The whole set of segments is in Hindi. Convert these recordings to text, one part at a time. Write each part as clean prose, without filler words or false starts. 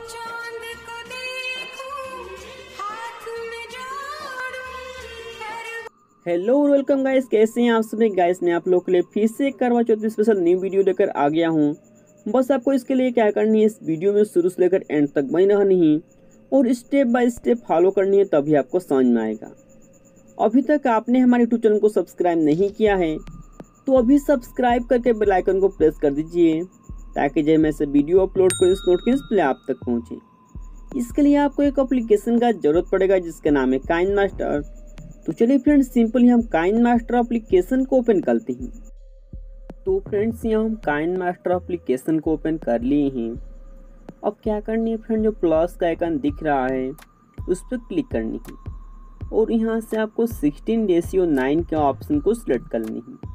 चांद को देखूं, हाथ में जोड़ूं। हेलो और वेलकम गाइस, कैसे हैं आप सभी गाइस। मैं आप लोग के लिए फिर से करवा चौथ स्पेशल न्यू वीडियो लेकर आ गया हूं। बस आपको इसके लिए क्या करनी है, इस वीडियो में शुरू से लेकर एंड तक बने रहनी है और स्टेप बाय स्टेप फॉलो करनी है, तभी आपको समझ में आएगा। अभी तक आपने हमारे यूट्यूब चैनल को सब्सक्राइब नहीं किया है तो अभी सब्सक्राइब करके बेल आइकन को प्रेस कर दीजिए, ताकि जब मैं से वीडियो अपलोड करूँ इस नोटिफिकेशन पहले आप तक पहुँचे। इसके लिए आपको एक एप्लीकेशन का जरूरत पड़ेगा जिसका नाम है काइन मास्टर। तो चलिए फ्रेंड्स, सिंपली हम काइन मास्टर एप्लीकेशन को ओपन करते हैं। तो फ्रेंड्स, यहाँ हम काइन मास्टर एप्लीकेशन को ओपन कर लिए हैं। अब क्या करनी है फ्रेंड, जो प्लस का आइकन दिख रहा है उस पर क्लिक करनी है और यहाँ से आपको 16:9 के ऑप्शन को सिलेक्ट करनी है।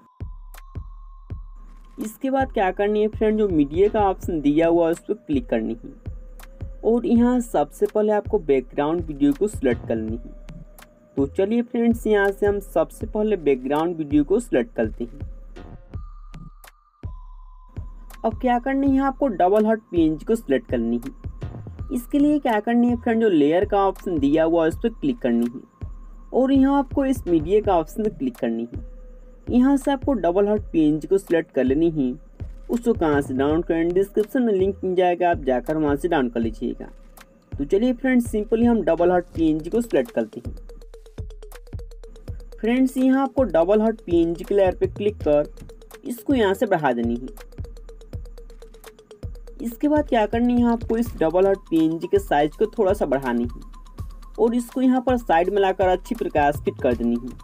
इसके बाद क्या करनी है फ्रेंड, जो मीडिया का ऑप्शन दिया हुआ है उस पर क्लिक करनी है और यहाँ सबसे पहले आपको बैकग्राउंड वीडियो को सिलेक्ट करनी है। तो चलिए फ्रेंड्स, यहाँ से हम सबसे पहले बैकग्राउंड वीडियो को सिलेक्ट करते हैं। अब क्या करनी है, आपको डबल हॉट पीएनजी को सिलेक्ट करनी है। इसके लिए क्या करनी है फ्रेंड, जो लेयर का ऑप्शन दिया हुआ है उस पर क्लिक करनी है और यहाँ आपको इस मीडिया का ऑप्शन पर क्लिक करनी है। यहाँ से आपको डबल हॉट पीएनजी को सिलेक्ट कर लेनी है। उसको कहाँ से डाउनलोड करें, डिस्क्रिप्शन में लिंक मिल जाएगा, आप जाकर वहाँ से डाउनलोड कर लीजिएगा। तो चलिए फ्रेंड्स, सिंपली हम डबल हॉट पीएनजी को सिलेक्ट करते हैं। फ्रेंड्स, यहाँ आपको डबल हॉट पीएनजी के लेयर पे क्लिक कर इसको यहाँ से बढ़ा देनी है। इसके बाद क्या करनी है, आपको इस डबल हॉट पीएनजी के साइज को थोड़ा सा बढ़ानी है और इसको यहाँ पर साइड में लाकर अच्छी प्रकार से फिट कर देनी है।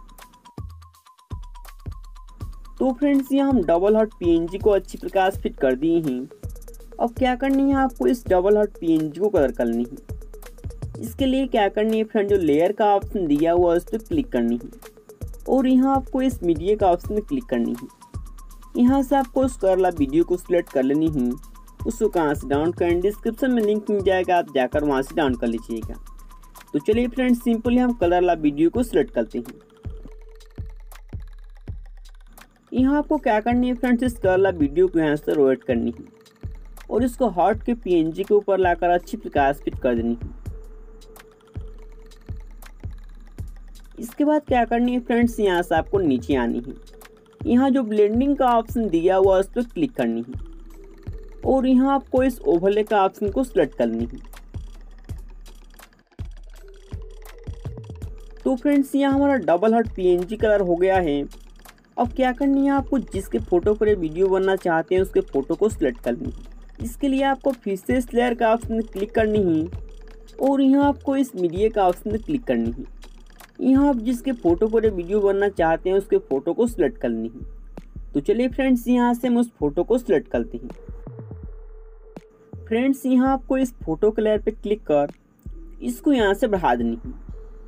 तो फ्रेंड्स, यहाँ हम डबल हॉट पीएनजी को अच्छी प्रकार से फिट कर दिए हैं। अब क्या करनी है, आपको इस डबल हॉट पीएनजी को कलर करनी है। इसके लिए क्या करनी है फ्रेंड, जो लेयर का ऑप्शन दिया हुआ है उस पर क्लिक करनी है और यहाँ आपको इस मीडिया का ऑप्शन में क्लिक करनी है। यहाँ से आपको उस कलर वाला वीडियो को सिलेक्ट कर लेनी है। उसको कहाँ से डाउनलोड करें, डिस्क्रिप्शन में लिंक मिल जाएगा, आप जाकर वहाँ से डाउनलोड कर लीजिएगा। तो चलिए फ्रेंड्स, सिंपली हम कलर वाला वीडियो को सिलेक्ट करते हैं। यहाँ आपको क्या करनी है फ्रेंड्स, इस कलर वाला वीडियो को यहाँ से रोटेट करनी है और इसको हॉट के पीएनजी के ऊपर लाकर अच्छी प्रकार से फिट कर देनी है। इसके बाद क्या करनी है फ्रेंड्स, यहाँ से आपको नीचे आनी है। यहाँ जो ब्लेंडिंग का ऑप्शन दिया हुआ है उस पर क्लिक करनी है और यहाँ आपको इस ओवरले का ऑप्शन को सिलेक्ट करनी है। तो फ्रेंड्स, यहाँ हमारा डबल हॉट पीएनजी कलर हो गया है। अब क्या करनी है, आपको जिसके फोटो पर वीडियो बनना चाहते हैं उसके फोटो को सिलेक्ट करनी है। इसके लिए आपको फिर से इस लेयर का ऑप्शन में क्लिक करनी है और यहाँ आपको इस मीडिया का ऑप्शन में क्लिक करनी है। यहाँ आप जिसके फोटो पर वीडियो बनना चाहते हैं उसके फोटो को सिलेक्ट करनी है। तो चलिए फ्रेंड्स, यहाँ से हम उस फोटो को सिलेक्ट करते हैं। फ्रेंड्स, यहाँ आपको इस फोटो के लेयर पे क्लिक कर इसको यहाँ से बढ़ा देनी है।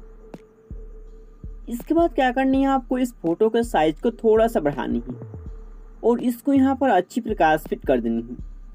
इसके बाद क्या करनी है, आपको इस फोटो के साइज को थोड़ा सा बढ़ानी है और इसको यहाँ पर अच्छी प्रकार से फिट कर देनी है।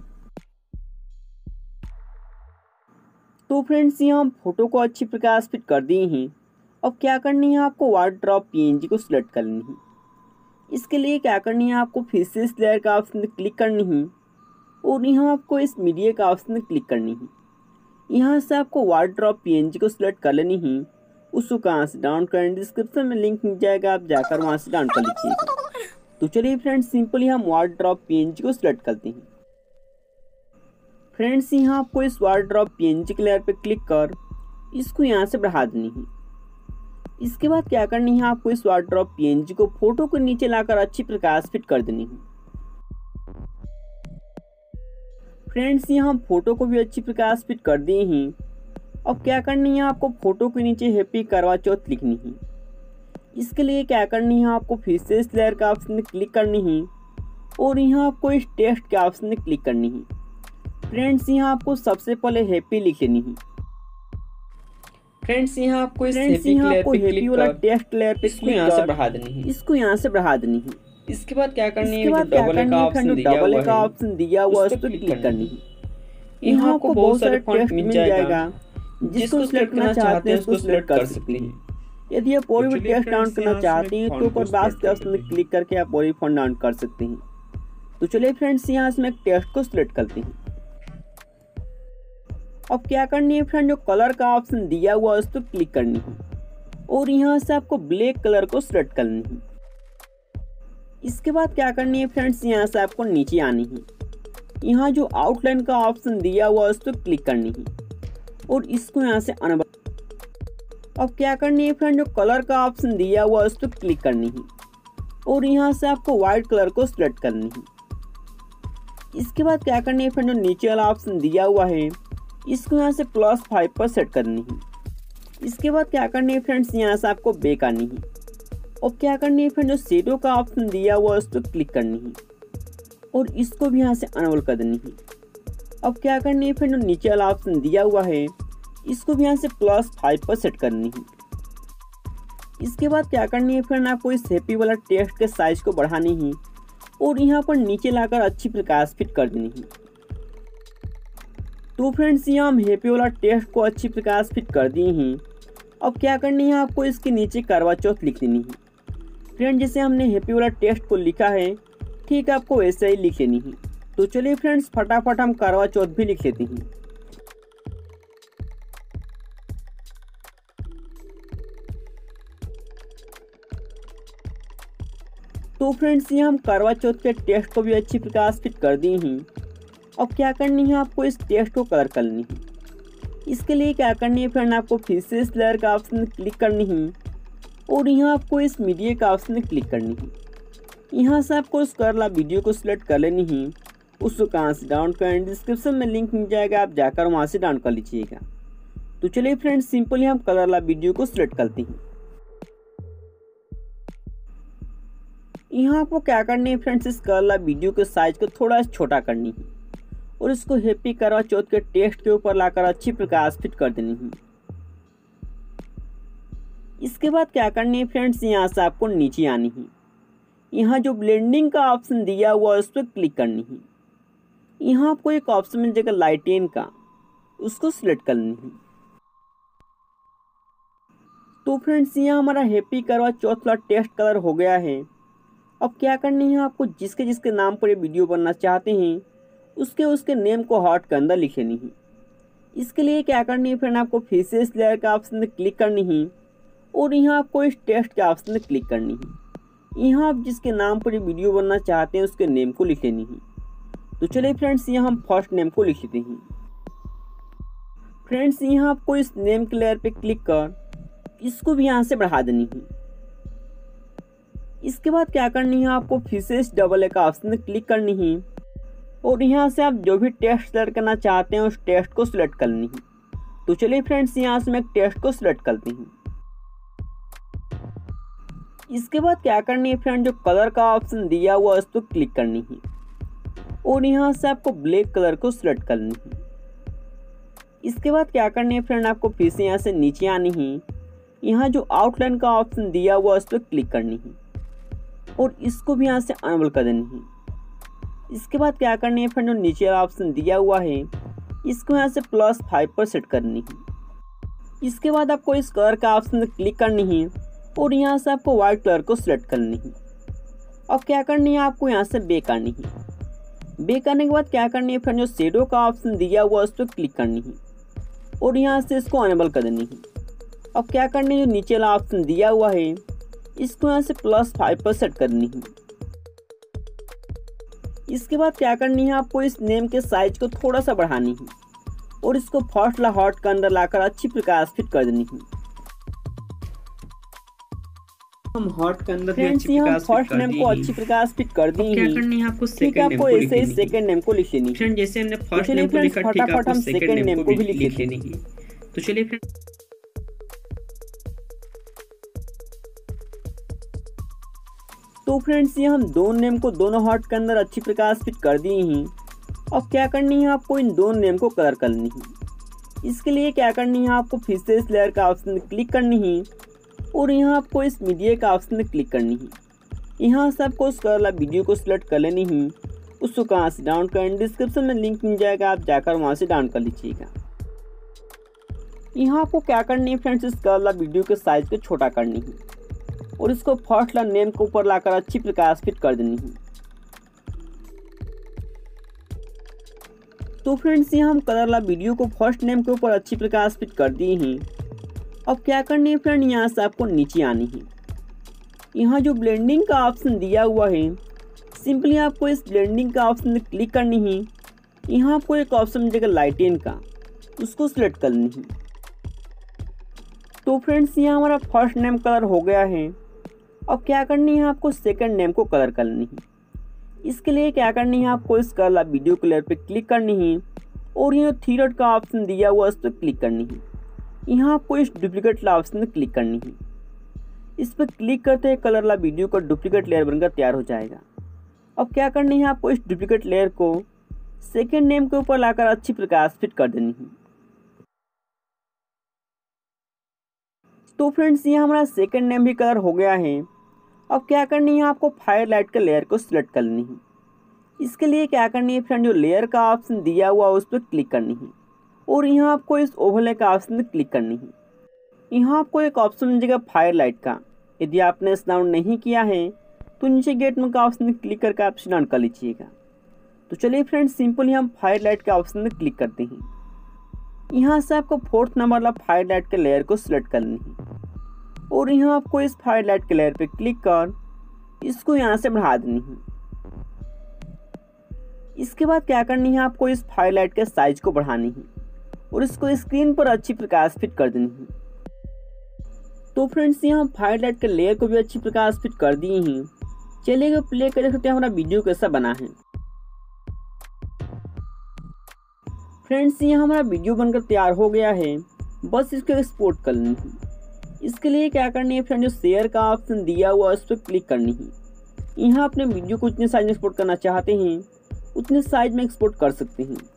तो फ्रेंड्स, यहाँ हम फोटो को अच्छी प्रकार से फिट कर दिए हैं। अब क्या करनी है, आपको वाटरड्रॉप पीएनजी को सिलेक्ट करनी है। इसके लिए क्या करनी है, आपको फिर से इस लेयर का ऑप्शन में क्लिक करनी है और यहाँ आपको इस मीडिया का ऑप्शन में क्लिक करनी है। यहाँ से आपको वाटरड्रॉप पीएनजी को सिलेक्ट कर लेनी है। उसको कहाँ से डाउनलोड करें, डिस्क्रिप्शन में लिंक मिल जाएगा, आप जाकर वहाँ से डाउनलोड कर लीजिएगा। तो चलिए फ्रेंड्स, सिंपली हम वाटरड्रॉप पीएनजी को सिलेक्ट करते हैं। फ्रेंड्स, यहाँ आपको इस वाटरड्रॉप पीएनजी के लेयर पे क्लिक कर इसको यहाँ से बढ़ा देनी है। इसके बाद क्या करनी है, आपको इस वाटरड्रॉप पीएनजी को फोटो के नीचे लाकर अच्छी प्रकार से फिट कर देनी है। फ्रेंड्स, यहाँ हम फोटो को भी अच्छी प्रकार से फिट कर दिए हैं। अब क्या करनी है, आपको फोटो के नीचे हैप्पी करवा चौथ लिखनी है। इसके लिए क्या करनी है, आपको फिर से इस लेयर का ऑप्शन में क्लिक करनी है और यहाँ आपको इस टेक्स्ट के ऑप्शन में क्लिक करनी है। फ्रेंड्स, यहाँ आपको सबसे पहले हैप्पी लिख लेनी है। फ्रेंड्स, यहाँ आपको इस हैप्पी वाला टेक्स्ट लेयर पे इसको यहाँ से बढ़ा देनी है। इसको यहाँ से बढ़ा देनी है। इसके बाद क्या करनी है, डबल का ऑप्शन दिया हुआ है उस पर क्लिक करनी है। यहाँ आपको बहुत सारे टेक्स्ट मिल जाएगा, जिसको सिलेक्ट करना चाहते हैं उसको सिलेक्ट कर सकते हैं। यदि आप कोई भी टेक्स्ट डाउनलोड करना चाहते हैं तो ऊपर बॉक्स के ऑप्शन में क्लिक करके आप कोई फॉन्ट डाउनलोड कर सकते हैं। तो चलिए फ्रेंड्स, यहाँ से मैं टेक्स्ट को सिलेक्ट करते हैं। अब क्या करनी है फ्रेंड, जो कलर का ऑप्शन दिया हुआ है उस पर क्लिक करनी है और यहाँ से आपको ब्लैक कलर को सिलेक्ट करनी है। इसके बाद क्या करनी है फ्रेंड्स, यहाँ से आपको नीचे आनी है, यहाँ जो आउटलाइन का ऑप्शन दिया हुआ है उस पर क्लिक करनी है और इसको यहाँ से अनबल। अब क्या करनी है फ्रेंड, जो कलर का ऑप्शन दिया हुआ है उस पर क्लिक करनी है और यहाँ से आपको व्हाइट कलर को सिलेक्ट करनी है। इसके बाद क्या करनी है फ्रेंड, जो नीचे वाला ऑप्शन दिया हुआ है इसको यहाँ से +5 पर सेट करनी है। इसके बाद क्या करनी है फ्रेंड्स, यहाँ से आपको बैक आनी है और क्या करनी है फ्रेंड, जो शेडो का ऑप्शन दिया हुआ है उस पर क्लिक करनी है और इसको भी यहाँ से अनबल कर देनी है। अब क्या करनी है फ्रेंड, जो नीचे वाला ऑप्शन दिया हुआ है इसको भी यहाँ से +5 पर सेट करनी है। इसके बाद क्या करनी है फ्रेंड, आपको इस हैप्पी वाला टेक्स्ट के साइज को बढ़ानी है और यहाँ पर नीचे लाकर अच्छी प्रकाश फिट कर देनी है। तो फ्रेंड्स यहाँ हम हैप्पी वाला टेक्स्ट को अच्छी प्रकाश फिट कर दिए हैं। अब क्या करनी है, आपको इसके नीचे करवा चौथ लिख देनी है। फ्रेंड जैसे हमने हैप्पी वाला टेक्स्ट को लिखा है ठीक आपको वैसे ही लिख लेनी है। तो चलिए फ्रेंड्स फटाफट हम करवा चौथ भी लिख लेते हैं। तो फ्रेंड्स यहाँ हम करवा चौथ के टेक्स्ट को भी अच्छी प्रकाश फिट कर दिए हैं। अब क्या करनी है, आपको इस टेक्स्ट को कलर करनी है। इसके लिए क्या करनी है फ्रेंड, आपको फिर से इस लेयर का ऑप्शन क्लिक करनी है और यहाँ आपको इस मीडिया का ऑप्शन क्लिक करनी है। यहाँ से आपको उस कलर वाला वीडियो को सिलेक्ट कर लेनी है। उसको कहाँ से डाउन करें, डिस्क्रिप्शन में लिंक मिल जाएगा, आप जाकर वहाँ से डाउन कर लीजिएगा। तो चलिए फ्रेंड्स सिंपली हम कलर वाला वीडियो को सिलेक्ट करते हैं। यहाँ आपको क्या करनी है फ्रेंड्स, इस कलर वाला वीडियो के साइज को थोड़ा छोटा करनी है और इसको हैप्पी करवा चौथ के टेक्स्ट के ऊपर लाकर अच्छी प्रकाश फिट कर देनी है। इसके बाद क्या करनी है फ्रेंड्स, यहाँ से आपको नीचे आनी है, यहाँ जो ब्लेंडिंग का ऑप्शन दिया हुआ है उस पर क्लिक करनी है। यहाँ आपको एक ऑप्शन मिल जाएगा लाइटेन का, उसको सिलेक्ट करनी है। तो फ्रेंड्स यहाँ हमारा हैप्पी करवा चौथ वाला टेक्स्ट कलर हो गया है। अब क्या करनी है, आपको जिसके जिसके नाम पर ये वीडियो बनना चाहते हैं उसके नेम को हार्ट के अंदर लिख लेनी है। इसके लिए क्या करनी है फ्रेंड, आपको फिर से इस लेयर का ऑप्शन क्लिक करनी है और यहाँ आपको इस टेक्स्ट के ऑप्शन क्लिक करनी है। यहाँ आप जिसके नाम पर ये वीडियो बनना चाहते हैं उसके नेम को लिख लेनी है। तो चलिए फ्रेंड्स यहाँ हम फर्स्ट नेम को लिख लेते हैं। फ्रेंड्स यहाँ आपको इस नेम के लेयर पे क्लिक कर इसको भी यहाँ से बढ़ा देनी है। इसके बाद क्या करनी है, आपको फिर से इस डबल ए का ऑप्शन क्लिक करनी है और यहाँ से आप जो भी टेक्स्ट सिलेक्ट करना चाहते हैं उस टेक्स्ट को सिलेक्ट करनी है। तो चलिए फ्रेंड्स यहाँ से मैं एक टेक्स्ट को सिलेक्ट करती हूँ। इसके बाद क्या करनी है फ्रेंड, जो कलर का ऑप्शन दिया हुआ है उस पर क्लिक करनी है और यहाँ से आपको ब्लैक कलर को सिलेक्ट करनी है। इसके बाद क्या करनी है फ्रेंड, आपको फिर से यहाँ से नीचे आनी है, यहाँ जो आउटलाइन का ऑप्शन दिया हुआ है उस पर क्लिक करनी है और इसको भी यहाँ से अनबल कर देनी है। इसके बाद क्या करनी है फ्रेंड, जो नीचे ऑप्शन दिया हुआ है इसको यहाँ से +5 पर सेट करनी है। इसके बाद आपको इस कलर का ऑप्शन क्लिक करनी है और यहाँ से आपको व्हाइट कलर को सिलेक्ट करनी है। अब क्या करनी है, आपको यहाँ से बैक आनी है। बैक आने के बाद क्या करनी है फ्रेंड, जो शेडो का ऑप्शन दिया हुआ है उस पर क्लिक करनी है और यहाँ से इसको अनेबल कर देनी है। अब क्या करनी है, जो नीचे वाला ऑप्शन दिया हुआ है इसको यहाँ से +5 पर सेट करनी है। इसके बाद क्या करनी है, आपको इस नेम के साइज को थोड़ा सा बढ़ानी है और इसको फर्स्ट वाला हार्ट के अंदर लाकर अच्छी प्रकाश फिट कर देनी है। हम हार्ट के अंदर फ्रेंड्स यहाँ फर्स्ट नेम को अच्छी प्रकाश फिट कर दी है। क्या करनी है, आपको ठीक है, आपको ऐसे ही सेकंड नेम को लिख लेनी है। फ्रेंड जैसे हमने फर्स्ट नेम को लिखा ठीक है, आपको सेकंड नेम को भी लिख लेनी है। तो चलिए फ्रेंड तो फ्रेंड्स ये हम दोनों नेम को दोनों हार्ट के अंदर अच्छी प्रकाश फिट कर दिए हैं। अब क्या करनी है, आपको इन दोनों नेम को कलर करनी है। इसके लिए क्या करनी है, आपको फिर से इस लेयर का ऑप्शन क्लिक करनी है और यहाँ आपको इस मीडिया का ऑप्शन क्लिक करनी है। यहाँ से आपको उस वाला वीडियो को सिलेक्ट कर लेनी है। उसको कहाँ से डाउन करें, डिस्क्रिप्शन में लिंक मिल जाएगा, आप जाकर वहाँ से डाउन कर लीजिएगा। यहाँ आपको क्या करनी है फ्रेंड्स, इस वाला वीडियो के साइज को छोटा करनी है और इसको फर्स्ट वाला नेम के ऊपर लाकर अच्छी प्रकाश फिट कर देनी है। तो फ्रेंड्स यहाँ हम कलर वाला वीडियो को फर्स्ट नेम के ऊपर अच्छी प्रकार से फिट कर दिए हैं। अब क्या करनी है फ्रेंड, यहाँ से आपको नीचे आनी है। यहाँ जो ब्लेंडिंग का ऑप्शन दिया हुआ है, सिंपली आपको इस ब्लेंडिंग का ऑप्शन में क्लिक करनी है। यहाँ आपको एक ऑप्शन मिलेगा लाइटेन का, उसको सिलेक्ट करनी है। तो फ्रेंड्स यहाँ हमारा फर्स्ट नेम कलर हो गया है। अब क्या करनी है, आपको सेकंड नेम को कलर करनी है। इसके लिए क्या करनी है, आपको इस कलर वीडियो कलर पे क्लिक करनी है और ये 3 डॉट का ऑप्शन दिया हुआ है उस पर क्लिक करनी है। यहाँ आपको इस डुप्लीकेट ऑप्शन में क्लिक करनी है। इस पर क्लिक करते ही कलर वाला वीडियो का डुप्लीकेट लेयर बनकर तैयार हो जाएगा। अब क्या करनी है, आपको इस डुप्लीकेट लेयर को सेकंड नेम के ऊपर लाकर अच्छी प्रकार से फिट कर देनी है। तो फ्रेंड्स यहाँ हमारा सेकंड नेम भी कलर हो गया है। अब क्या करनी है, आपको फायर लाइट के लेयर को सिलेक्ट करनी है। इसके लिए क्या करनी है फ्रेंड, जो लेयर का ऑप्शन दिया हुआ है उस पर क्लिक करनी है और यहाँ आपको इस ओवरले का ऑप्शन में क्लिक करनी है। यहाँ आपको एक ऑप्शन मिलेगा फायर लाइट का। यदि आपने इस डाउन नहीं किया है तो नीचे गेट में का ऑप्शन में क्लिक करके आप इसे डाउन कर लीजिएगा। तो चलिए फ्रेंड्स, सिंपली हम फायर लाइट के ऑप्शन में क्लिक करते हैं। यहाँ से आपको 4th नंबर वाला फायर लाइट के लेयर को सिलेक्ट करनी है और यहाँ आपको इस फायर लाइट के लेयर पे क्लिक कर इसको यहाँ से बढ़ा देनी है। इसके बाद क्या करनी है, आपको इस फायर लाइट के साइज को बढ़ानी है और इसको स्क्रीन पर अच्छी प्रकार से फिट कर देनी है। तो फ्रेंड्स यहाँ फायर लाइट के लेयर को भी अच्छी प्रकार से फिट कर दिए हैं। चलिए प्ले कर सकते हैं हमारा वीडियो कैसा बना है। फ्रेंड्स यहाँ हमारा वीडियो बनकर तैयार हो गया है, बस इसको एक्सपोर्ट कर लेनी है। इसके लिए क्या करनी है फ्रेंड, जो शेयर का ऑप्शन दिया हुआ है उस पर क्लिक करनी है। यहाँ अपने वीडियो को जितने साइज में एक्सपोर्ट करना चाहते हैं उतने साइज में एक्सपोर्ट कर सकते हैं।